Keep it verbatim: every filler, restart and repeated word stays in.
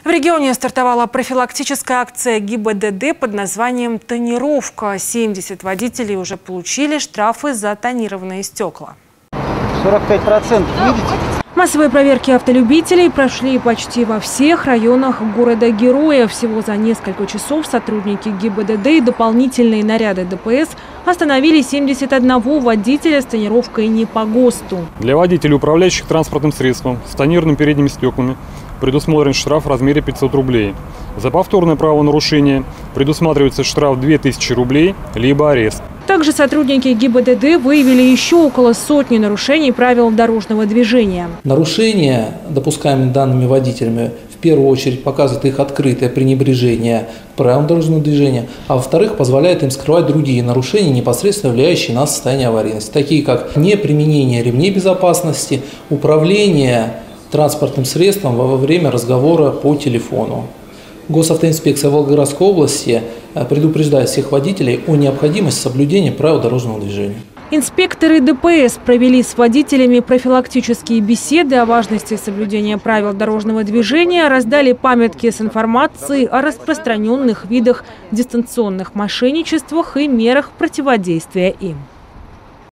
В регионе стартовала профилактическая акция ГИБДД под названием «Тонировка». семьдесят водителей уже получили штрафы за тонированные стекла. сорок пять процентов, видите? Массовые проверки автолюбителей прошли почти во всех районах города-героя. Всего за несколько часов сотрудники ГИБДД и дополнительные наряды ДПС остановили семьдесят одного водителя с тонировкой не по ГОСТу. Для водителей, управляющих транспортным средством с тонированными передними стеклами, предусмотрен штраф в размере пятьсот рублей. За повторное правонарушение предусматривается штраф две тысячи рублей, либо арест. Также сотрудники ГИБДД выявили еще около сотни нарушений правил дорожного движения. Нарушения, допускаемые данными водителями, в первую очередь показывают их открытое пренебрежение к правилам дорожного движения, а во-вторых, позволяет им скрывать другие нарушения, непосредственно влияющие на состояние аварийности, такие как неприменение ремней безопасности, управление транспортным средством во время разговора по телефону. Госавтоинспекция Волгоградской области предупреждает всех водителей о необходимости соблюдения правил дорожного движения. Инспекторы ДПС провели с водителями профилактические беседы о важности соблюдения правил дорожного движения, раздали памятки с информацией о распространенных видах дистанционных мошенничествах и мерах противодействия им.